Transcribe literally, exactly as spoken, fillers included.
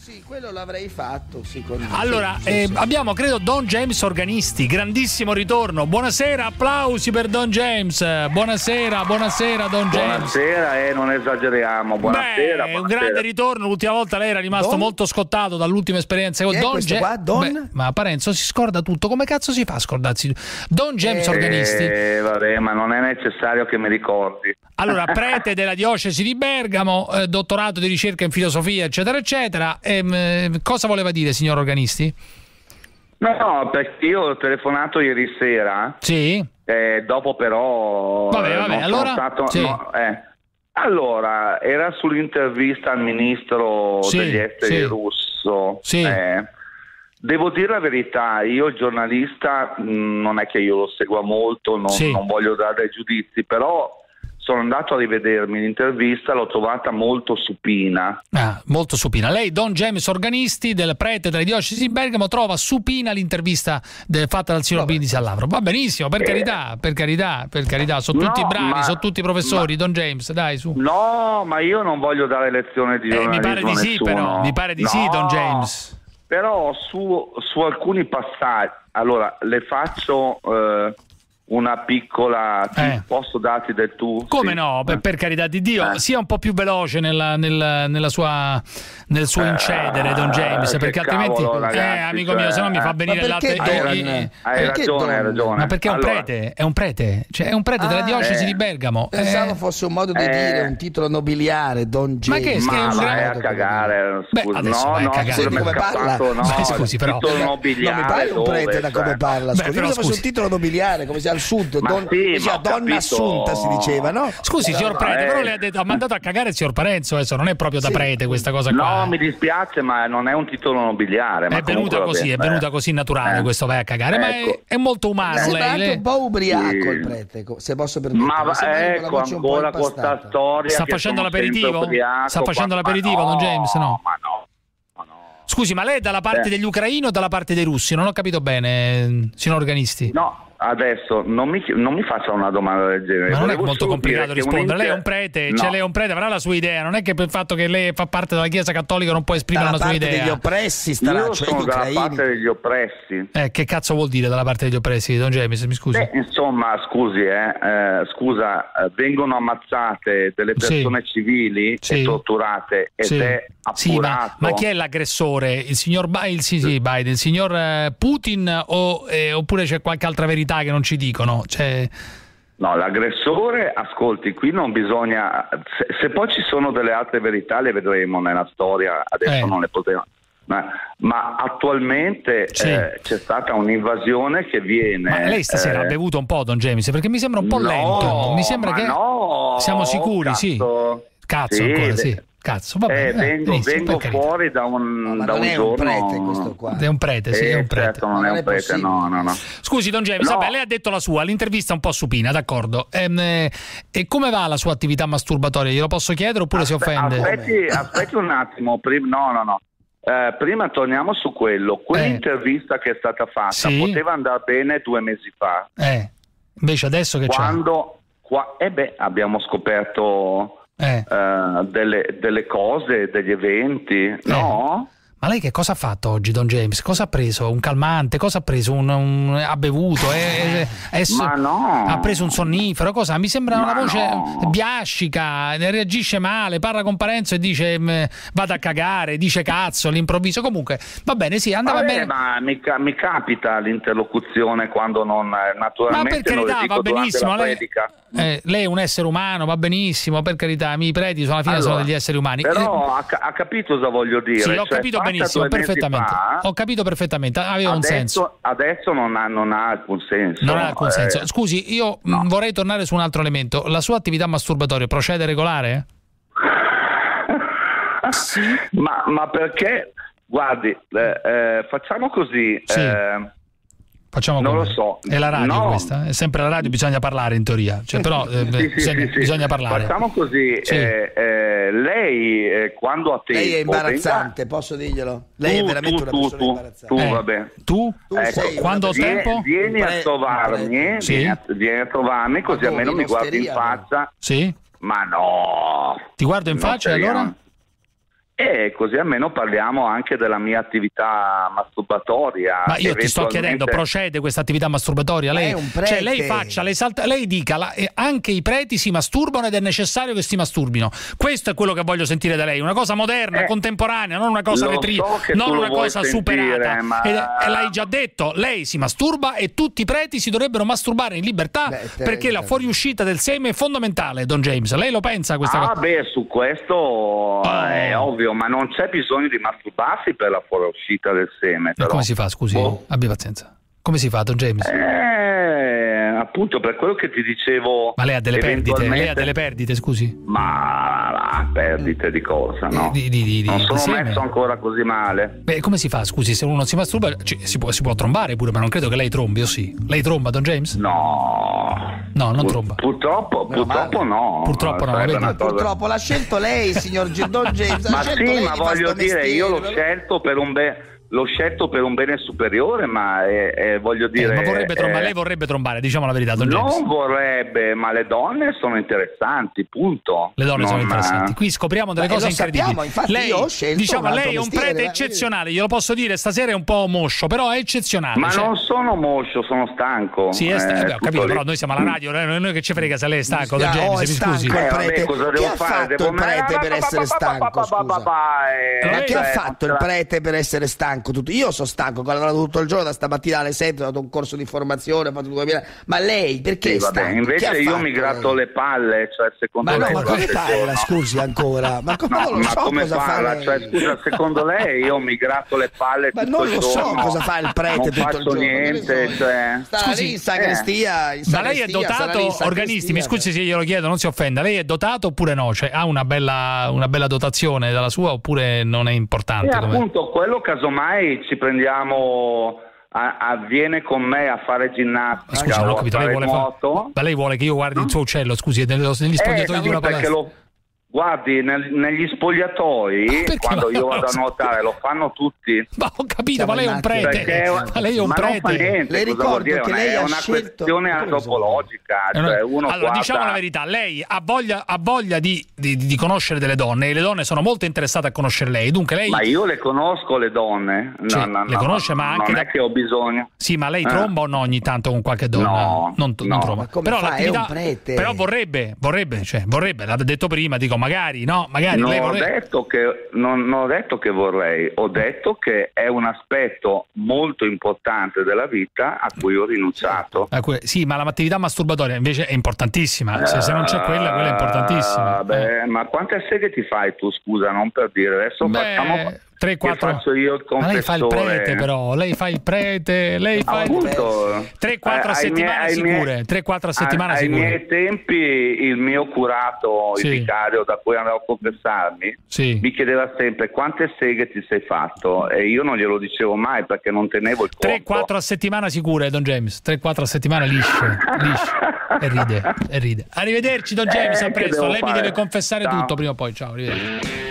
Sì, quello l'avrei fatto, secondo me. Allora, sì, eh, sì. abbiamo credo Don James Organisti, grandissimo ritorno. Buonasera, applausi per Don James. Buonasera, buonasera Don James. Buonasera e eh, non esageriamo. Buonasera, Beh, buonasera. un grande ritorno. L'ultima volta lei era rimasto Don? molto scottato dall'ultima esperienza con Chi è Don questo Ja- qua? Don? Beh, ma Parenzo si scorda tutto. Come cazzo si fa a scordarsi? Don James Eh, Organisti. Eh, vabbè, ma non è necessario che mi ricordi. Allora, prete della diocesi di Bergamo, eh, dottorato di ricerca in filosofia, eccetera, eccetera. Ehm, eh, cosa voleva dire, signor Organisti? No, no, perché io ho telefonato ieri sera, Sì. eh, dopo però... Vabbè, eh, vabbè, non sono allora? stato- Sì. no, eh. Allora, era sull'intervista al ministro Sì, degli esteri sì. russo. Sì. Eh, devo dire la verità, io il giornalista mh, non è che io lo segua molto, non, Sì. non voglio dare dei giudizi, però sono andato a rivedermi l'intervista, l'ho trovata molto supina. Ah, molto supina. Lei, Don James Organisti, del prete della diocesi di Bergamo, trova supina l'intervista de- fatta dal signor Brindisi al Lavro. Va benissimo, per Eh. carità, per carità, per carità. Sono No, tutti bravi, ma- sono tutti professori, ma- Don James, dai, su. No, ma io non voglio dare lezione di Eh, giornalismo mi pare di a sì, nessuno. però. Mi pare di sì, Don No, James. Però su, su alcuni passaggi, allora le faccio eh, una piccola, ti Eh. posso darti del tu? Come Sì. no, per, per carità di Dio, Eh. sia un po' più veloce nella, nella, nella sua, nel suo incedere, Don James, che perché altrimenti, cavolo, ragazzi, eh, amico mio, cioè, se no mi fa eh. venire Ma il perché latte. Don? eh, Hai, eh, hai Perché ragione, hai Don? ragione. Ma perché è un Allora, prete, è un prete, cioè è un prete della Ah, diocesi eh. di Bergamo. Pensavo Eh, fosse un modo di Eh. dire, un titolo nobiliare, Don Ma James. che è Ma un vai grande- a cagare, Beh, scusa. adesso no, vai a no, cagare. scusa, mi è Come parla? scappato, no, Beh, scusi, però. titolo Non nobiliare, mi pare un prete dove, da come cioè? parla. Beh, Scusi, però io fosse scusi. un titolo nobiliare, come sia al sud. Ma Don, sì, come sia ma ho Donna capito. Assunta si diceva, no? Scusi, signor prete, eh. però le ha detto, ha mandato a cagare il signor Parenzo, adesso non è proprio da Sì. prete questa cosa qua. No, mi dispiace, ma non è un titolo nobiliare. ma È venuta comunque così, va è bene. venuta così naturale Eh. questo vai a cagare, ma è, Ecco. è molto umano Sembra lei. anche lei- un po' ubriaco Sì. il prete, co- se posso permettere. Ma Mi sembra va, anche con la ecco, voce un po' ancora con sta impastata. storia Sta che facendo sono l'aperitivo? sempre ubriaco, Sta facendo ma- l'aperitivo, ma Don James, no? Ma no, ma no. Scusi, ma lei è dalla parte Eh. degli ucraini o dalla parte dei russi? Non ho capito bene, signor Organisti. No, adesso non mi, non mi faccia una domanda del genere. Ma non è Volevo molto solo complicato dire che rispondere. Lei è un inter- prete, No. cioè lei è un prete, avrà la sua idea. Non è che per il fatto che lei fa parte della Chiesa Cattolica non può esprimere Dalla una sua parte idea. degli oppressi starà, Io cioè sono gli dalla ucraini. parte degli oppressi. Eh, che cazzo vuol dire dalla parte degli oppressi, Don James? Mi scusi. Beh, insomma, scusi, eh, eh, scusa, eh, vengono ammazzate delle Sì. persone civili Sì. e torturate ed Sì. è Sì, ma, appurato. ma chi è l'aggressore? Il signor Bi- il, sì, sì, Biden, il signor eh, Putin o, eh, oppure c'è qualche altra verità che non ci dicono? Cioè, No, l'aggressore, ascolti, qui non bisogna... Se, se poi ci sono delle altre verità le vedremo nella storia, adesso Eh. non le potremo... Ma, ma attualmente Sì. eh, c'è stata un'invasione che viene... ma lei stasera eh, ha bevuto un po', Don James, perché mi sembra un po' no, lento. Mi sembra ma che no, siamo sicuri, sì. cazzo. Cazzo Sì, ancora, beh, sì. Cazzo, va bene. Eh, eh, vengo benissimo, vengo per carità. fuori da un, No, ma da non un è giorno... un prete questo qua. È un prete, sì, Eh, è un prete. certo, non, Non è è un prete, possibile. no, no, no. Scusi, Don James, No. vabbè, lei ha detto la sua, l'intervista è un po' supina, d'accordo. Ehm, eh, e come va la sua attività masturbatoria? Glielo posso chiedere oppure si Aspe- offende? Aspetti, aspetti un attimo, prim- no, no, no. Eh, prima torniamo su quello. Quell'intervista che è stata fatta Sì. poteva andare bene due mesi fa. Eh, invece adesso che c'è? Quando qua, eh beh, abbiamo scoperto Eh. eh, delle, delle cose, degli eventi, no? Ma lei che cosa ha fatto oggi, Don James? Cosa ha preso? Un calmante? Cosa ha preso? Un, un- ha bevuto? È- è- è- Ma no. Ha preso un sonnifero? Cosa? Mi sembra Ma una voce no. biascica, reagisce male, parla con Parenzo e dice mh, vado a cagare, dice cazzo all'improvviso. Comunque, va bene, sì, andava Vabbè, bene. ma mi, ca- mi capita l'interlocuzione quando non, eh, Ma naturalmente per non le carità, dico va durante benissimo. la Lei, predica. eh, lei è un essere umano, va benissimo, per carità. I preti sono alla fine Allora, sono degli esseri umani. Però ha, ca- ha capito cosa voglio dire? Eh, sì, ho Cioè, capito fatta benissimo, due mesi perfettamente. fa, Ho capito perfettamente, aveva un adesso, senso. Adesso non ha, non ha alcun senso. Non ha alcun Eh, senso. Scusi, io no. mh, vorrei tornare su un altro elemento. La sua attività masturbatoria procede regolare? Sì. ma, ma perché? Guardi, eh, eh, facciamo così. Sì. eh, Facciamo Non come? lo so. È la radio No. questa? È sempre la radio, bisogna parlare in teoria. Cioè, però eh, sì, sì, bisogna, sì, sì. bisogna parlare. Facciamo così. Sì. eh, eh, lei eh, quando ha tempo... Lei è venga- imbarazzante, posso dirglielo? Lei Tu, è veramente tu, una tu, persona tu, imbarazzante. tu, Eh, vabbè. Tu? Tu Ecco, sei una quando ho persona- Vieni, tempo? vieni Un a pre- trovarmi, un Sì. vieni, a, vieni a trovarmi così Ma almeno dove? mi guardi in In osteria, faccia. Sì? Ma no. Ti guardo in Non faccia e speriamo. allora? E così almeno parliamo anche della mia attività masturbatoria. Ma io ti sto chiedendo, procede questa attività masturbatoria? Lei, è un prete. Cioè lei faccia, lei, salta, lei dica, la, eh, anche i preti si masturbano ed è necessario che si masturbino. Questo è quello che voglio sentire da lei, una cosa moderna, eh, contemporanea, non una cosa retriva, so non una cosa sentire, superata. ma... E, e l'hai già detto, lei si masturba e tutti i preti si dovrebbero masturbare in libertà. Beh, perché la fuoriuscita del seme è fondamentale, Don James. Lei lo pensa questa ah, cosa? Ah beh, su questo oh. è ovvio, ma non c'è bisogno di masturbarsi per la fuoriuscita del seme. Però. E come si fa, scusi? Oh. Abbia pazienza. Come si fa, Don James? Eh, appunto per quello che ti dicevo. Ma lei ha delle perdite? Lei ha delle perdite, scusi? Ma ah, perdite di cosa, no? Di, di, di, non di, sono di messo ancora così male. Beh, come si fa, scusi? Se uno si masturba ci, si, può, si può trombare pure, ma non credo che lei trombi, o sì? Lei tromba, Don James? No. No, non Pur, tromba. Purtroppo, purtroppo no. Purtroppo no. Cosa... Purtroppo l'ha scelto lei, signor Don James. Ma sì, ma voglio dire, io l'ho scelto per un bene. L'ho scelto per un bene superiore, ma eh, eh, voglio dire... Eh, ma vorrebbe trombare, eh, lei vorrebbe trombare, diciamo la verità, Don James. Non vorrebbe, ma le donne sono interessanti, punto. Le donne non sono interessanti. Qui scopriamo delle ma cose lo incredibili. Sappiamo, infatti lei, io ho scelto diciamo, un lei è un mestiere, prete eh, eccezionale, glielo posso dire, stasera è un po' moscio, però è eccezionale. Ma cioè... non sono moscio, sono stanco. Sì, è sta... eh, ho capito, lì. Però noi siamo alla radio, noi, noi che ci frega se lei è stanco, Don James, oh, mi scusi. Il prete. Eh, vabbè, cosa che devo ha fare? fatto Devo... il prete per essere stanco, scusa? Ma che ha fatto il prete per essere stanco? Tutto? Io sono stanco, ho lavorato tutto il giorno da stamattina alle sette, ho dato un corso di formazione, ho fatto duemila. Ma lei perché sì, è vabbè, stanco? invece io fatto? mi gratto le palle, cioè secondo ma lei... no, ma come parla, scusi ancora? Ma, come, no, non lo ma so come cosa parla? fa Cioè, scusa, secondo lei io mi gratto le palle ma tutto non il lo giorno? so cosa fa il prete non tutto il faccio giorno. niente, so. cioè... Sta Scusi, lì in sacrestia, in ma lei è dotato, organisti, mi scusi se glielo chiedo, non si offenda, lei è dotato oppure no? Cioè ha una bella, una bella dotazione dalla sua oppure non è importante? E appunto quello casomai ci prendiamo... avviene con me a fare ginnastica. Scusi, non ho capito, lei vuole nuoto. Fa... ma lei vuole che io guardi no? il suo uccello, scusi, negli spogliatoi eh, di una palestra? Lo... Guardi, nel, negli spogliatoi, quando io vado a nuotare, lo fanno tutti. Ma ho capito, Siamo ma lei è un prete. Perché, ma lei è un ma prete. Non fa niente, le ricordo dire? che lei è ha una scelto... questione antropologica. Cioè uno allora, guarda... diciamo la verità, lei ha voglia, ha voglia di, di, di conoscere delle donne e le donne sono molto interessate a conoscere lei. Dunque lei... Ma io le conosco le donne. No, cioè, no, le no, conosce, ma anche... Non da... è che ho bisogno. Sì, ma lei eh. tromba o no ogni tanto con qualche donna? No, non, no. non tromba. Ma come però fa? l'attività... È un prete. Però vorrebbe, vorrebbe, cioè vorrebbe, l'ha detto prima, dico magari, no, magari Non lei ho, vorrebbe... detto che, non, non ho detto che vorrei, ho detto che è un aspetto molto importante della vita a cui ho rinunciato. Sì, ma l'attività masturbatoria invece è importantissima. Se, se non c'è quella, quella è importantissima. Uh, beh, ma quante seghe ti fai tu, scusa, non per dire. Adesso beh, facciamo... tre quattro faccio io il confessore. Ma lei fa il prete, però lei fa il prete, lei fa appunto, il tre quattro eh, a settimana miei, sicure, tre quattro a settimana ai, sicure. Ai miei tempi il mio curato, sì. il vicario da cui andavo a confessarmi, sì. mi chiedeva sempre quante seghe ti sei fatto e io non glielo dicevo mai perché non tenevo il conto. tre quattro a settimana sicure, Don James, tre quattro a settimana lisce, lisce. E ride, e ride. Arrivederci Don James, eh, a presto, lei fare? mi deve confessare Ciao. tutto prima o poi, ciao, arrivederci.